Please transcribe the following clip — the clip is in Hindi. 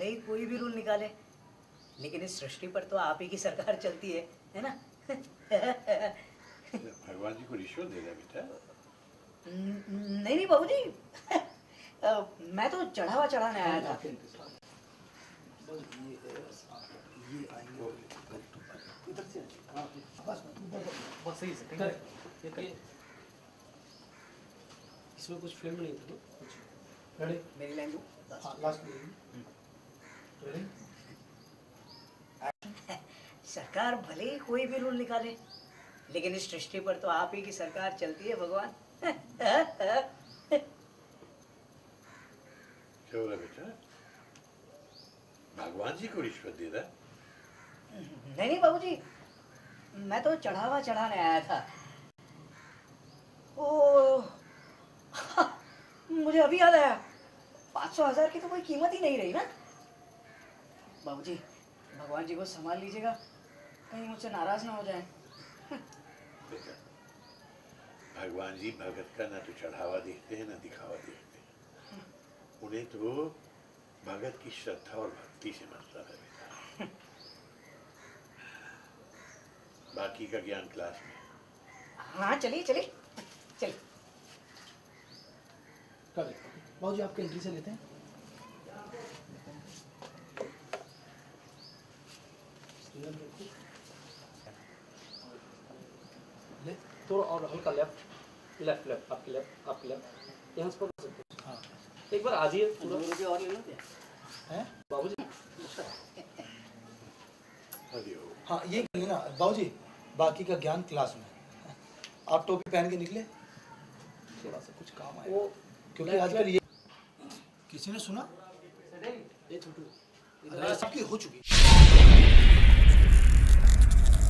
ही कोई भी रूल निकाले, लेकिन इस सृष्टि पर तो आप ही की सरकार चलती है ना? भगवान जी को रिश्वत दे रहा है बेटा? नहीं नहीं बाबूजी, मैं तो चढ़ावा चढ़ाने आया था। ये आएंगे इधर से, बस बहुत सही से ये इसमें कुछ फिल्म नहीं था कुछ। रेडी? मेरी लाइन दो। हाँ लास्ट रेडी? सरकार भले ही कोई भी रूल निकाले, लेकिन इस सृष्टि पर तो आप ही की सरकार चलती है भगवान। क्या हो रहा बेटा? भगवान जी को रिश्वत दे रहा है? नहीं नहीं बाबूजी, मैं तो चढ़ावा चढ़ाने आया था। ओ मुझे अभी याद आया, 500,000 की तो कोई कीमत ही नहीं रही ना। बाबूजी भगवान जी को संभाल लीजिएगा, कहीं मुझसे नाराज ना हो जाए। बेटा, भगवान जी भगत का ना तो चढ़ावा देखते हैं ना दिखावा देखते हैं। उन्हें तो भगत की श्रद्धा और भक्ति से मतलब है बेटा। बाकी का ज्ञान क्लास में। हाँ चलिए चलिए चलिए। बाबूजी आपके एंट्री से लेते हैं। ले थोड़ा और हल्का लेफ्ट लेफ्ट लेफ्ट आपकी लेफ्ट आपकी लेफ्ट यहाँ से पकड़ सकते हैं। हाँ एक बार आ जाइए पूरा। 2 रुपये और ले लो क्या? हैं बाबूजी? हरिओम। हाँ ये कहिए ना बाबूजी, बाकी का ज्ञान क्लास में। आप टोपी पहन के निकले, थोड़ा सा कुछ काम आया वो, क्योंकि आजकल ये किसी ने सुना ये छोटू सबकी हो चुकी।